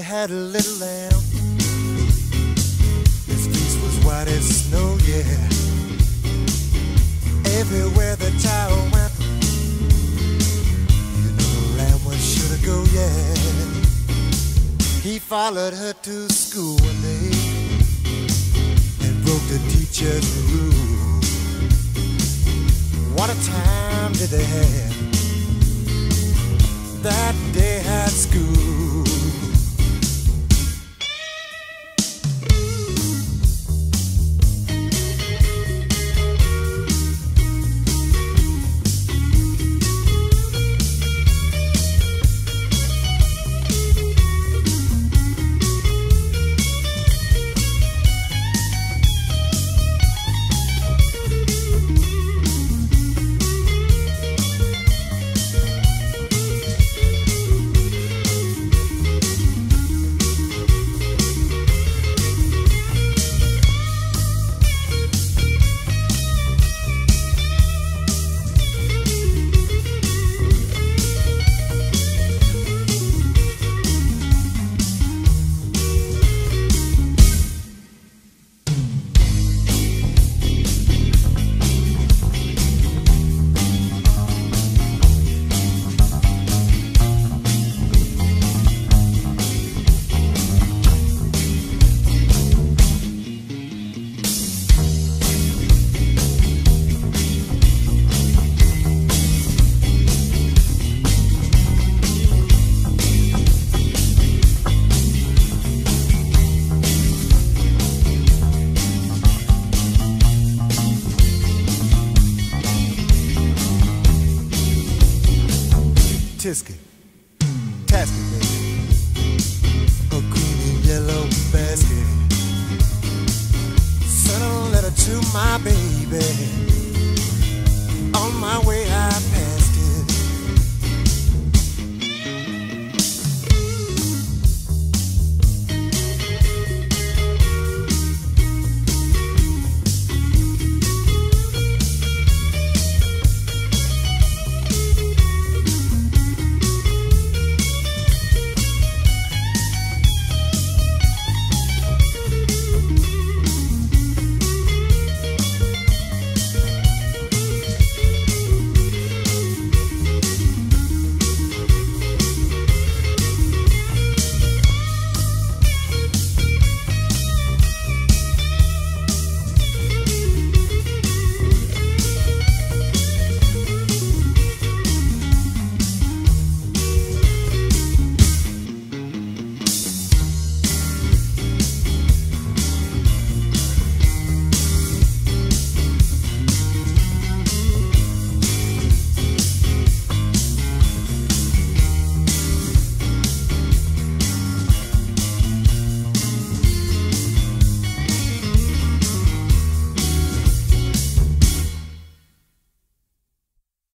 had a little lamb. His fleece was white as snow, yeah. Everywhere the child went, you know the lamb was sure to go, yeah. He followed her to school one day and broke the teacher's rule. What a time did they have that day at school. Tisket, tasket, baby, a green and yellow basket. Send a letter to my baby. On my way out.